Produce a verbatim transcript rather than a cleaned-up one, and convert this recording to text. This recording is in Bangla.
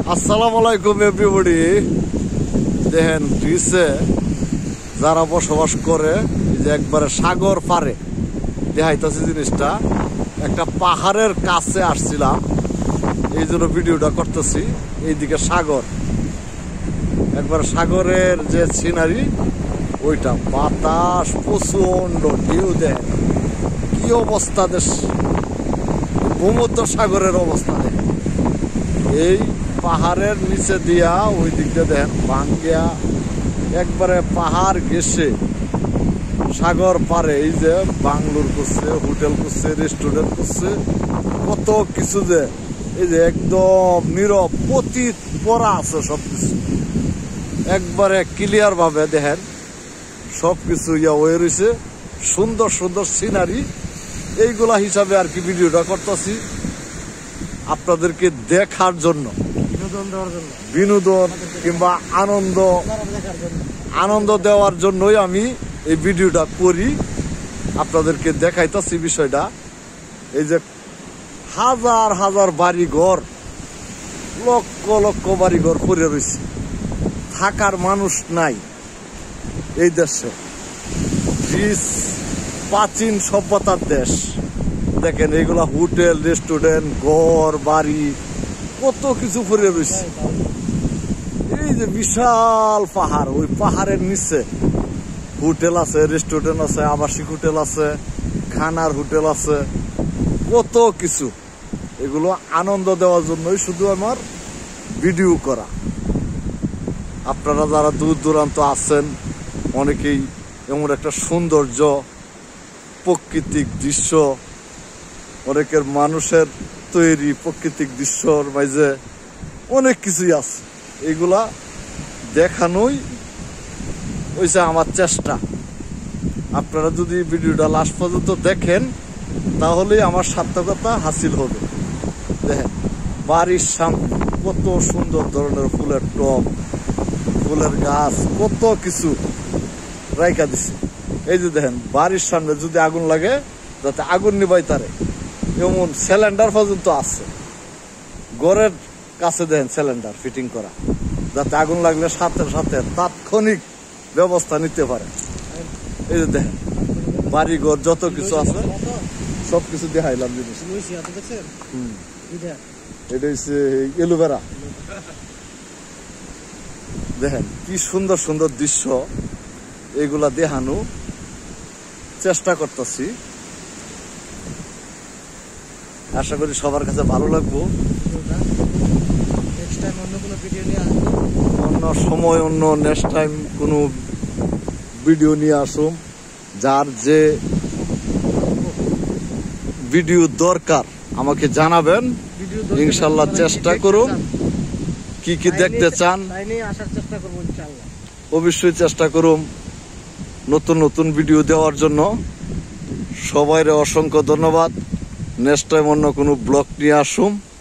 আসসালামু আলাইকুম এভরিবডি। দেখেন গ্রিসে যারা বসবাস করে যে একবারে সাগর পারে দেখাইতেছে জিনিসটা। একটা পাহাড়ের কাছে আসছিলাম, এই জন্য ভিডিওটা করতেছি। এইদিকে সাগর, একবার সাগরের যে সিনারি ওইটা, বাতাস প্রচন্ড, ঢেউ দেয়, কি অবস্থা দেশ, ভূমধ্য সাগরের অবস্থা দেয়। এই পাহাড়ের নিচে দিয়া ওই দিক দিয়ে দেখেন ভাঙ্গিয়া একবারে পাহাড় ঘেসে সাগর পারে। এই যে বাংলোর করছে, হোটেল করছে, রেস্টুরেন্ট করছে, কত কিছু যে এই যে একদম নীরব পতিত পড়া আছে সবকিছু, একবারে ক্লিয়ার ভাবে দেখেন সবকিছু ইয়া হয়ে রয়েছে। সুন্দর সুন্দর সিনারি, এইগুলা হিসাবে আর কি ভিডিওটা করতেছি আপনাদেরকে দেখার জন্য, বিনোদন কিংবা আনন্দ আনন্দ দেওয়ার জন্যই আমি এই ভিডিওটা করি, আপনাদেরকে দেখাইতেছি বিষয়টা। এই যে হাজার হাজার বাড়ি ঘর, লক্ষ লক্ষ বাড়ি ঘর পড়ে রয়েছে, থাকার মানুষ নাই এই দেশে। গ্রিস প্রাচীন সভ্যতার দেশ। দেখেন এইগুলা হোটেল, রেস্টুরেন্ট, ঘর বাড়ি, কত কিছু পড়ে রয়েছে। এই যে বিশাল পাহাড়, ওই পাহাড়ের নিচে হোটেল আছে, রেস্টুরেন্ট আছে, আবাসিক হোটেল আছে, খানার হোটেল আছে, কত কিছু। এগুলো আনন্দ দেওয়ার জন্যই শুধু আমার ভিডিও করা। আপনারা যারা দূর দূরান্ত আছেন অনেকেই এমন একটা সৌন্দর্য, প্রাকৃতিক দৃশ্য, অনেকের মানুষের তৈরি প্রাকৃতিক দৃশ্যর মাঝে অনেক কিছুই আছে, এইগুলা দেখানোই হইছে আমার চেষ্টা। আপনারা যদি ভিডিওটা লাস্ট পর্যন্ত দেখেন তাহলেই আমার সার্থকতা হাসিল হবে। দেখেন বাড়ির সামনে কত সুন্দর ধরনের ফুলের টব, ফুলের গাছ, কত কিছু রাইখা দিছে। এই যে দেখেন বাড়ির সামনে যদি আগুন লাগে যাতে আগুন নিবাই তারে এমন সিলিন্ডার পর্যন্ত আছে। ঘরের কাছে দেখেন সিলিন্ডার ফিটিং করা, যাতে আগুন লাগলে সাথে সাথে তাৎক্ষণিক ব্যবস্থা নিতে পারে। এই যে দেখেন বাড়ি ঘর যত কিছু আছে সবকিছু দেখাইলাম জিনিস। হম এটা হচ্ছে এলোভেরা। দেখেন কি সুন্দর সুন্দর দৃশ্য, এগুলা দেখানো চেষ্টা করতেছি। আশা করি সবার কাছে ভালো লাগবো। অন্য সময় অন্য নেক্সট টাইম কোনো ভিডিও নিয়ে আসুন। যার যে ভিডিও দরকার আমাকে জানাবেন, ইনশাল্লাহ চেষ্টা করুন। কি কি দেখতে চান অবশ্যই চেষ্টা করুন নতুন নতুন ভিডিও দেওয়ার জন্য। সবাইরে অসংখ্য ধন্যবাদ। নেক্সট টাইম অন্য কোনো ব্লগ নিয়ে আসুন।